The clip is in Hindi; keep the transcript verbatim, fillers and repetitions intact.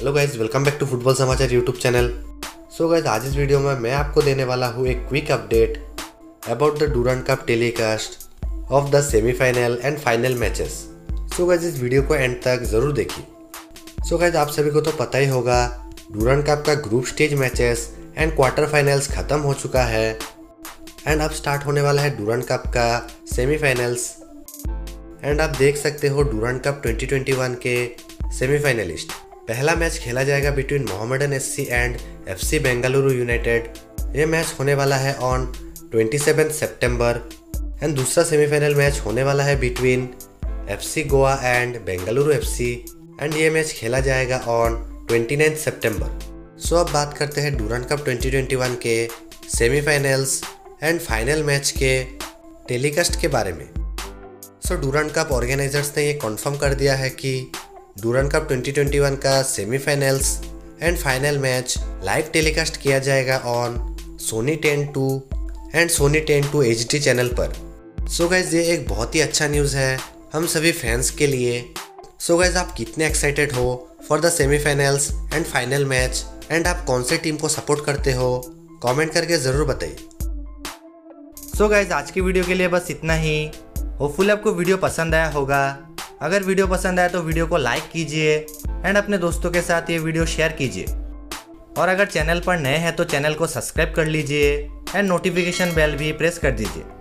Hello guys, welcome back to football Samachar YouTube channel. So guys, आज इस वीडियो में मैं आपको देने वाला हूँ एक quick update about the Durand cup telecast of the semifinal and final matches. So guys, इस वीडियो को एंड तक ज़रूर देखिए। सो गाइज, आप सभी को तो पता ही होगा डूरांड कप का group stage matches and quarter finals ख़त्म हो चुका है एंड अब स्टार्ट होने वाला है डूरांड कप का सेमीफाइनल्स। एंड आप देख सकते हो Durand cup twenty twenty one के सेमीफाइनलिस्ट। पहला मैच खेला जाएगा between Mohammedan SC and FC Bengaluru United. ये मैच होने वाला है ऑन सत्ताईस सितंबर। एंड दूसरा सेमीफाइनल मैच होने वाला है between FC Goa and Bengaluru FC and ये मैच खेला जाएगा ऑन उनतीस सितंबर। सो अब बात करते हैं Durand cup twenty twenty one के सेमीफाइनल्स एंड फाइनल मैच के टेलीकास्ट के बारे में। सो डूरांड कप ऑर्गेनाइजर्स ने ये कन्फर्म कर दिया है कि Durand cup twenty twenty one का semifinals and final match live telecast किया जाएगा on Sony ten two and Sony ten two H D channel पर। सो गाइज, ये एक बहुत ही अच्छा न्यूज़ है हम सभी फैंस के लिए। सो गाइज, आप कितने एक्साइटेड हो for the semifinals and final match and आप कौन से टीम को सपोर्ट करते हो, कमेंट करके ज़रूर बताइए। सो गाइज, आज की वीडियो के लिए बस इतना ही। होपफुली आपको वीडियो पसंद आया होगा। अगर वीडियो पसंद आया तो वीडियो को लाइक कीजिए एंड अपने दोस्तों के साथ ये वीडियो शेयर कीजिए। और अगर चैनल पर नए हैं तो चैनल को सब्सक्राइब कर लीजिए एंड नोटिफिकेशन बेल भी प्रेस कर दीजिए।